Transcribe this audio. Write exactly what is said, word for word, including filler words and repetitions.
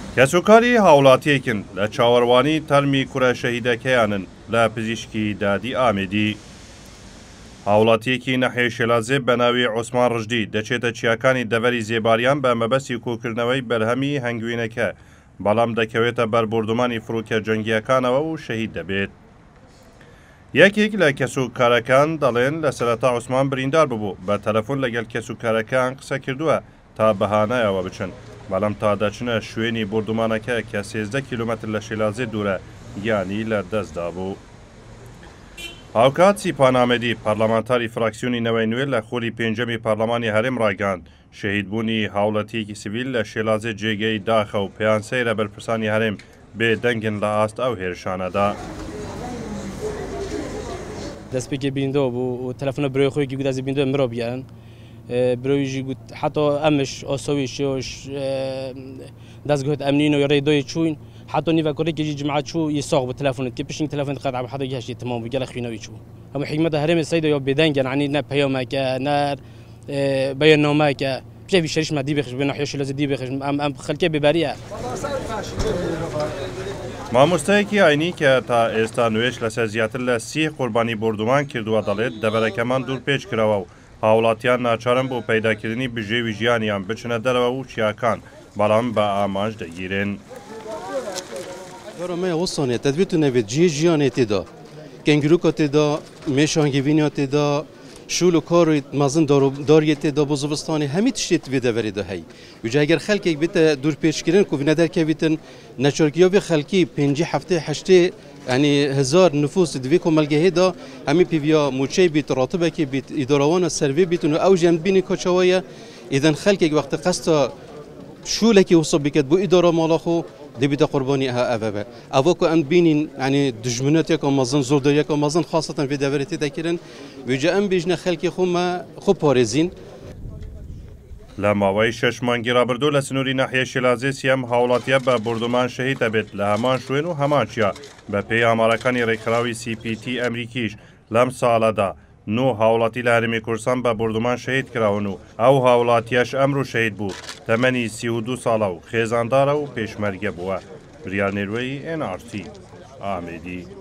کەسوکاری هاوڵاتیەکن لە چاوەڕوانی تەرمی کوڕە شەهیدەکەیانن لە پزیشکی دادی ئامێدی. هاوڵاتیەکی نەحێ شێلازێ بە ناوی عوسمان ڕژدی دەچێتە چیاکانی دەڤەری زێباریان بە مەبەستی کۆکردنەوەی بەرهەمی هەنگوینەکە، بەڵام دەکەوێتە بەربوردمانی فڕوکە جەنگیەکانەوە و شەهید دەبێت. یەکێک لە کەسوکارەکان دەڵێن لە سەرەتا عوسمان بریندار ببوو، بە تەلەفۆن لەگەڵ کەسوکارەکان قسە کردووە تا بەهانایەوە بچن، بەڵام تا دەچنە شوێنی بردومانەکە کە سێزدە کیلومتر لە شێلازێ دوورە گیانی لە دەستدا بوو. هاوکات سیپان ئامێدی پەرلەمانتاری فراکسیۆنی نەوەی نوێ لە خۆری پێنجەمی پەرلەمانی هەرێم ڕایگەاند شەهیدبوونی هاوڵاتیەکی سیڤیل لە شێلازێ جێگەی داخە و پێیان سەیرە بەرپرسانی هەرێم بێدەنگن لە ئاست ئەو هێرشانەدا. دەستپێکی بریندۆ بوو و تەلەفۆنە برۆی خۆیکی گودازی بریندۆ مرۆ بیان برۆیژی گوت حتى ئەمش ئۆسۆوی شێوش دەستگوت ئەمنین و ڕێ دۆی چوین حتى نيفا كوريكي جماعة شو يسوق بالتلفون كي بيشين تلفون قطع بحدا يهشي تمام بيجي لخينا ويشو هم حكمة هرم السيدة يو بدين يعني نا بيوما كا نا بيان نوما كا بشي في شريش ما دي بخش بين حيش لازم دي بخش ام ام خلكي ببارية مامۆستایەکی ئاینی کە تا ئێستا نوێش لەسەر زیاتر لە سی قوربانی بردومان کردووە دەڵێت دەبەرەکەمان دوور پێچ کراوە و هاوڵاتیان ناچارن بۆ پەیداکردنی بژێوی ژیانیان بچنە دەرەوە و چیاکان بەڵام بە ئامانج دەگیرن. ما وصلنا تدبيت نبيت جي جيانة تدا كنجروكا تدا مشانجيفينيا تدا شولو كارو مازن دارو دارية تدا بزوستاني هميت شيت بيدا بريدا هاي وجا اگر خلقك بيت دور پیش كرن كو ندر كبيتن نشاركيا بي خلقي پنجي هفته هشته يعني هزار نفوس دويكو ملگه دا همي بيفيا موچي بيت راتبه كي بيت اداروانا سروي بيتن او جنبيني كچوايا اذا خلقك وقت قستا شولكي وصب بكت بو اداره مالاخو دبيت قرباني ها أبابا أفوكو أم بينين يعني دجمنات يكون مازن زور ده يكون مازن خاصة في دورتي ذكرن ويجا أم بيجنا خلقي خوما خو بارزين لما ويشش مانگی رابردو لسنوری ناحیه شیلازی سیم هاوڵاتیە بە بردومان شەهید دەبێت لە هەمان شوێن و هەمان چیا بە پێی ئامارەکانی ڕێکخراوی سی پی تی ئەمریکیش لەم ساڵەدا نۆ هاوڵاتی لە هەرێمی کوردستان بە بردومان شەهید کراون و ئەو هاوڵاتیەش ئەمڕۆ شەهید بوو تەمەنی سی و دوو ساڵە و خێزاندارە و پێشمەرگە بووە. بریانێروەی ئێن ئار تی ئامێدی.